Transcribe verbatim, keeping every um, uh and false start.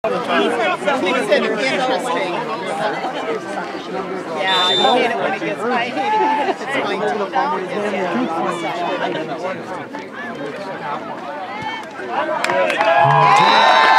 He said interesting. Yeah, you hate it when it gets, I hate it even if it's going too far. Yeah.